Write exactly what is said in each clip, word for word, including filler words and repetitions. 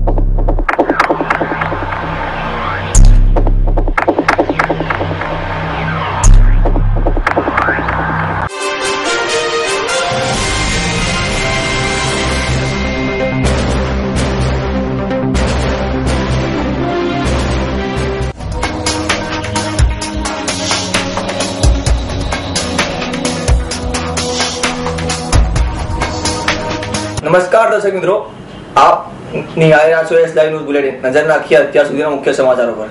नमस्कार दर्शक मित्रों, आप निहारी રહ્યા છો એસ લાઈવ ન્યૂઝ બુલેટિન। નજર નાખીએ અત્યાર સુધીના મુખ્ય સમાચારો પર।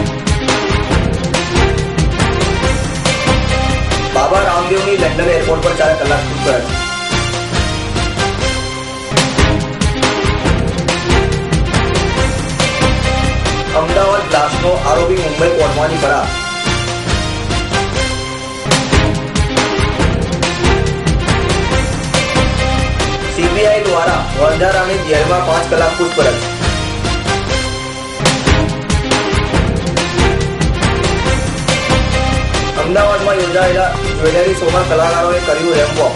બાબા રામદેવની લંડન એરપોર્ટ પર ચાર કલાક પૂછપરછ। અમદાવાદ બ્લાસ્ટનો આરોપી મુંબઈ કોર્ટમાંથી ફરાર। सीबीआई द्वारा वंजारानी जेल में पांच कलाक पूछपरछ। अमदावाद में योजायेला ज्वेलरी शो में कलाकारों कर्यु रेम्प वॉक।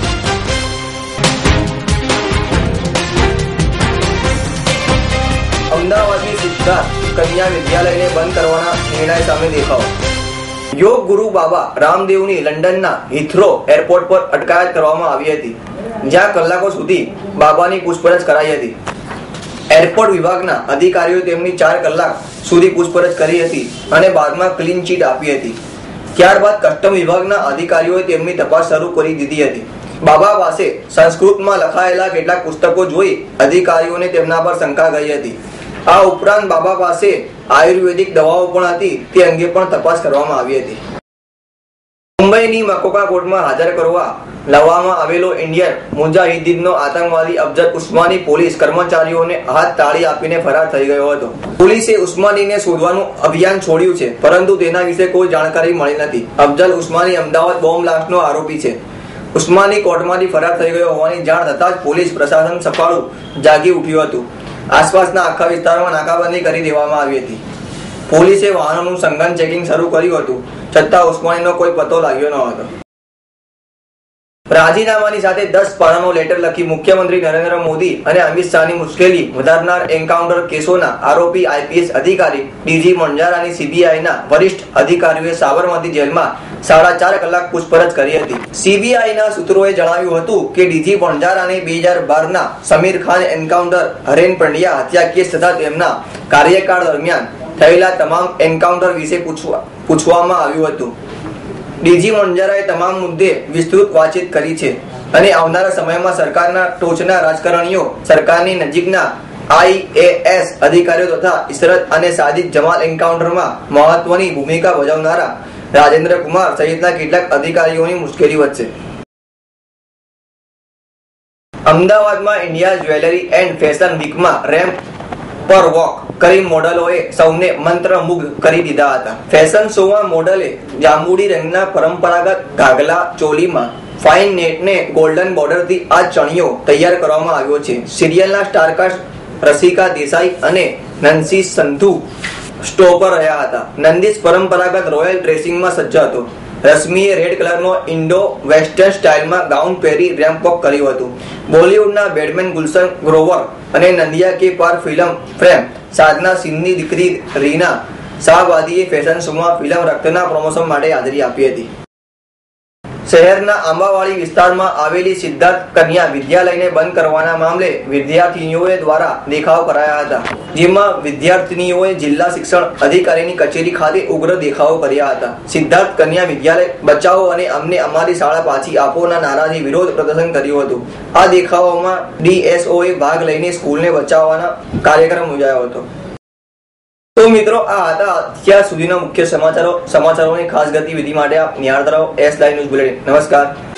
अमदावाद की सिद्धार्थ कन्या विद्यालय ने बंद करवाना निर्णय सामे देखाव। योग गुरु बाबा रामदेवनी लंडनना हीथ्रो एरपोर्ट पर अटकायत करवामां आवी हती, જ્યાં કલાકો સુધી બાબાની પૂછપરછ કરાઈ હતી। એરપોર્ટ વિભાગના અધિકારીઓ તેમની ચાર કલાક સુધી પૂછપરછ કરી હતી અને બાદમાં ક્લીન ચીટ આપી હતી। ત્યારબાદ કસ્ટમ વિભાગના અધિકારીઓએ તેમની તપાસ શરૂ કરી દીધી હતી। બાબા પાસે સંસ્કૃતમાં લખાયેલા કેટલાક પુસ્તકો જોઈ અધિકારીઓને તેમના પર શંકા ગઈ હતી। આ ઉપરાંત બાબા પાસે આયુર્વેદિક દવાઓ પણ હતી, તે અંગે પણ તપાસ કરવામાં આવી હતી। મુંબઈની મકોકા કોર્ટમાં હાજર કરવા લાવવામાં આવેલો ઇન્ડિયન મુજાહિદીનનો આતંકવાદી અફજલ ઉસ્માની પોલીસ કર્મચારીઓને હાથ તાળી આપીને ફરાર થઈ ગયો હતો। પોલીસે ઉસ્માનીને શોધવાનું અભિયાન છોડ્યું છે, પરંતુ તેના વિશે કોઈ જાણકારી મળી નથી। અફજલ ઉસ્માની અમદાવાદ બોમ્બ બ્લાસ્ટનો આરોપી છે। ઉસ્માની કોર્ટમાંથી ફરાર થઈ ગયો હોવાની જાણ થતાં જ પોલીસ પ્રશાસન સફાળું જાગી ઉઠ્યું હતું। આસપાસના આખા વિસ્તારમાં નાકાબંધી કરી દેવામાં આવી હતી। પોલીસે વાહનોનું સઘન ચેકિંગ શરૂ કર્યું હતું, છતાં ઉસ્માનીનો કોઈ પતો લાગ્યો ન હતો। રાજીનામાની સાથે દસ પાનાનો લેટર લખી મુખ્યમંત્રી નરેન્દ્ર મોદી અને અમિત શાહની મુશ્કેલી વધારનાર એન્કાઉન્ટર કેસોના આરોપી આઈપીએસ અધિકારી ડીજી મંજારાની સીબીઆઈના વરિષ્ઠ અધિકારીઓએ સાબરમતી જેલમાં સાડા ચાર કલાક પૂછપરછ કરી હતી। સીબીઆઈના સૂત્રોએ જણાવ્યું હતું કે ડીજી મંજારાને બે હજાર બારના સમીર ખાન એન્કાઉન્ટર, હરેન પંડ્યા હત્યા કેસ તથા તેમના કાર્યકાળ દરમિયાન થયેલા તમામ એન્કાઉન્ટર વિશે પૂછવા પૂછવામાં આવ્યું હતું। ડીજી મંજારાએ તમામ મુદ્દે વિસ્તૃત વાતચીત કરી છે અને આવનારા સમયમાં સરકારના ટોચના રાજકારણીઓ, સરકારની નજીકના આઈએએસ અધિકારીઓ તથા ઇશરત અને સાજિદ જમાલ એન્કાઉન્ટરમાં મહત્વની ભૂમિકા ભજવનારા રાજેન્દ્ર કુમાર સહિતના કેટલાક અધિકારીઓની મુશ્કેલી વધશે। અમદાવાદમાં ઇન્ડિયા જ્વેલરી એન્ડ ફેશન વીકમાં રેમ્પ પર વોક કરી મોડલોએ સૌને મંત્રમુગ્ધ કરી દીધા હતા। ફેશન શોમાં મોડલે જાંબુડી રંગના પરંપરાગત ઘાઘલા ચોલીમાં ફાઇન નેટ ને ગોલ્ડન બોર્ડરથી આ ચણિયો તૈયાર કરવામાં આવ્યો છે। સિરિયલના સ્ટારકાસ્ટ રસિકા દેસાઈ અને નંસી સંધુ સ્ટો પર રહ્યા હતા। નંદીશ પરંપરાગત રોયલ ડ્રેસિંગમાં સજ્જ હતો। રશ્મિએ રેડ કલરનો ઇન્ડો વેસ્ટર્ન સ્ટાઇલમાં ગાઉન પહેરી રેમ્પ વોક કર્યું હતું। બોલિવૂડના બેડમેન ગુલશન ગ્રોવર અને નંદિયા કે પાર ફિલ્મ ફ્રેમ સાધના સિંહની દીકરી રીના શાહબાદીએ ફેશન શોમાં ફિલ્મ રક્તના પ્રમોશન માટે હાજરી આપી હતી। શહેરના આંબાવાડી વિસ્તારમાં આવેલી સિદ્ધાર્થ કન્યા વિદ્યાલયને બંધ કરવાના મામલે વિદ્યાર્થીનીઓએ દ્વારા દેખાવ કરાયા હતા, જેમાં વિદ્યાર્થીનીઓએ જિલ્લા શિક્ષણ અધિકારીની કચેરી ખાતે ઉગ્ર દેખાવો કર્યા હતા। સિદ્ધાર્થ કન્યા વિદ્યાલય બચાવો અને અમને અમારી શાળા પાછી આપોના નારાથી વિરોધ પ્રદર્શન કર્યું હતું। આ દેખાવોમાં ડીએસઓએ ભાગ લઈને સ્કૂલને બચાવવાના કાર્યક્રમ યોજાયો હતો। तो मित्रों, आ હતા અત્યાર સુધીના મુખ્ય સમાચારો। સમાચારોની ખાસ ગતિવિધિ માટે આપ નિહાળતા રહો એસ લાઈવ ન્યૂઝ બુલેટિન। નમસ્કાર।